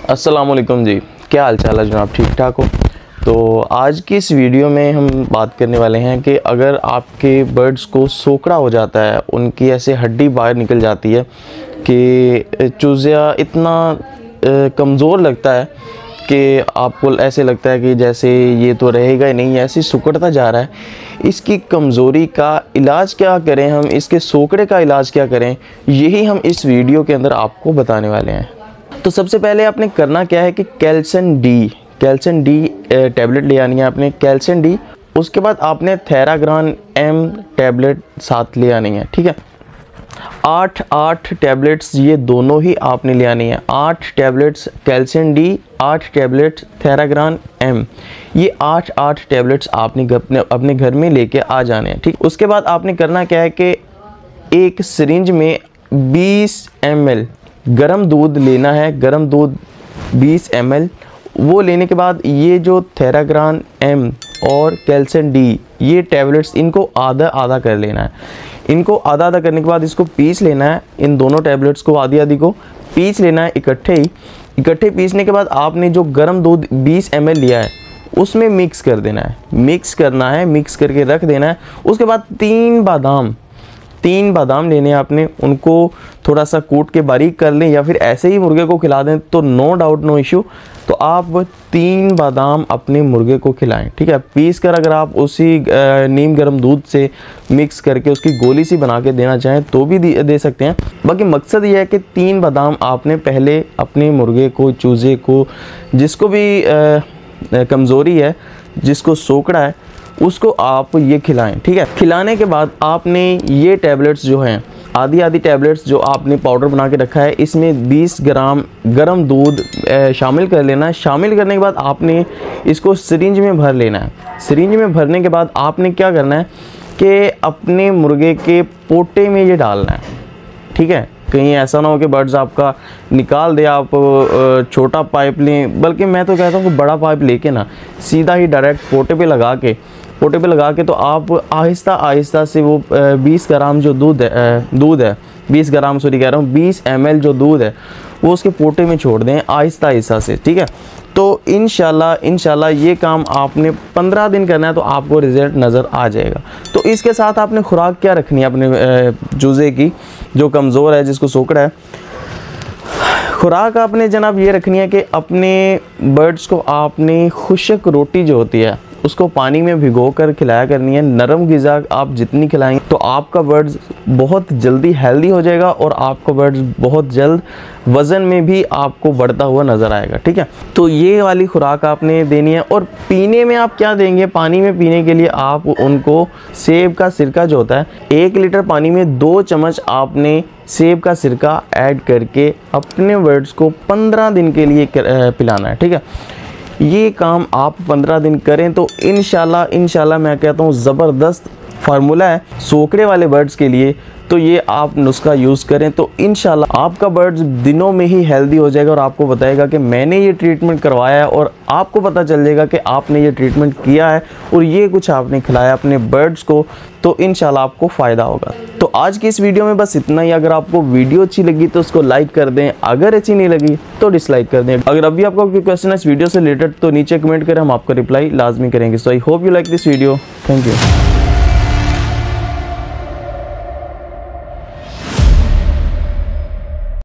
अस्सलामुअलैकुम जी, क्या हाल चाल है जनाब, ठीक ठाक हो। तो आज की इस वीडियो में हम बात करने वाले हैं कि अगर आपके बर्ड्स को सोकड़ा हो जाता है, उनकी ऐसे हड्डी बाहर निकल जाती है कि चूज़िया इतना कमज़ोर लगता है कि आपको ऐसे लगता है कि जैसे ये तो रहेगा ही नहीं, ऐसे सिकुड़ता जा रहा है। इसकी कमज़ोरी का इलाज क्या करें हम, इसके सोकड़े का इलाज क्या करें, यही हम इस वीडियो के अंदर आपको बताने वाले हैं। तो सबसे पहले आपने करना क्या है कि कैल्शियम डी टैबलेट ले आनी है आपने, कैल्शियम डी। उसके बाद आपने थेराग्रान एम टैबलेट साथ ले आनी है, ठीक है। 8 टैबलेट्स ये दोनों ही आपने ले आनी है। 8 tablets calcium D, 8 tablets Theragran M, ये 8 टैबलेट्स आपने अपने घर में लेके आ जाने हैं, ठीक। उसके बाद आपने करना क्या है कि एक सिरिंज में 20 ml गरम दूध लेना है, गरम दूध 20 ml। वो लेने के बाद ये जो थेराग्रान एम और कैल्शियम डी ये टैबलेट्स, इनको आधा आधा कर लेना है। इनको आधा आधा करने के बाद इसको पीस लेना है। इन दोनों टैबलेट्स को आधी आधी को पीस लेना है इकट्ठे पीसने के बाद आपने जो गरम दूध 20 ml लिया है उसमें मिक्स कर देना है, मिक्स करना है, मिक्स करके रख देना है। उसके बाद 3 बादाम लेने हैं आपने, उनको थोड़ा सा कूट के बारीक कर लें या फिर ऐसे ही मुर्गे को खिला दें तो नो डाउट नो इशू। तो आप 3 बादाम अपने मुर्गे को खिलाएं, ठीक है। पीस कर अगर आप उसी नीम गर्म दूध से मिक्स करके उसकी गोली सी बना के देना चाहें तो भी दे सकते हैं। बाकी मकसद ये है कि 3 बादाम आपने पहले अपने मुर्गे को, चूज़े को, जिसको भी कमज़ोरी है, जिसको सोकड़ा है, उसको आप ये खिलाएं, ठीक है। खिलाने के बाद आपने ये टैबलेट्स जो हैं, आधी टैबलेट्स जो आपने पाउडर बना के रखा है, इसमें 20 ग्राम गरम दूध शामिल कर लेना है। शामिल करने के बाद आपने इसको सिरिंज में भर लेना है। सिरिंज में भरने के बाद आपने क्या करना है कि अपने मुर्गे के पोटे में ये डालना है, ठीक है। कहीं ऐसा ना हो कि बर्ड्स आपका निकाल दे, आप छोटा पाइप लें, बल्कि मैं तो कहता हूँ कि बड़ा पाइप लेके ना सीधा ही डायरेक्ट पोटे पे लगा के तो आप आहिस्ता से वो 20 ग्राम जो दूध है 20 ग्राम सॉरी कह रहा हूँ 20 ml जो दूध है वो उसके पोटे में छोड़ दें आहिस्ता से, ठीक है। तो इंशाल्लाह ये काम आपने 15 दिन करना है तो आपको रिज़ल्ट नज़र आ जाएगा। तो इसके साथ आपने खुराक क्या रखनी है अपने चूज़े की जो कमज़ोर है, जिसको सोकड़ा है। खुराक आपने जनाब ये रखनी है कि अपने बर्ड्स को आपने खुशक रोटी जो होती है उसको पानी में भिगो कर खिलाया करनी है। नरम ग़िज़ा आप जितनी खिलाएंगे तो आपका बर्ड्स बहुत जल्दी हेल्दी हो जाएगा और आपका बर्ड्स बहुत जल्द वज़न में भी आपको बढ़ता हुआ नज़र आएगा, ठीक है। तो ये वाली खुराक आपने देनी है। और पीने में आप क्या देंगे, पानी में पीने के लिए आप उनको सेब का सिरका जो होता है, 1 लीटर पानी में 2 चम्मच आपने सेब का सिरका ऐड करके अपने बर्ड्स को 15 दिन के लिए पिलाना है, ठीक है। ये काम आप 15 दिन करें तो इंशाल्लाह मैं कहता हूँ ज़बरदस्त फार्मूला है सोकड़े वाले बर्ड्स के लिए। तो ये आप नुस्खा यूज़ करें तो इंशाल्लाह आपका बर्ड्स दिनों में ही हेल्दी हो जाएगा और आपको बताएगा कि मैंने ये ट्रीटमेंट करवाया है, और आपको पता चल जाएगा कि आपने ये ट्रीटमेंट किया है और ये कुछ आपने खिलाया अपने बर्ड्स को, तो इंशाल्लाह आपको फ़ायदा होगा। तो आज की इस वीडियो में बस इतना ही। अगर आपको वीडियो अच्छी लगी तो उसको लाइक कर दें, अगर अच्छी नहीं लगी तो डिसलाइक कर दें। अगर अभी आपका कोई क्वेश्चन है इस वीडियो से रिलेटेड तो नीचे कमेंट करें, हम आपका रिप्लाई लाजमी करेंगे। So I hope you like this video. Thank you.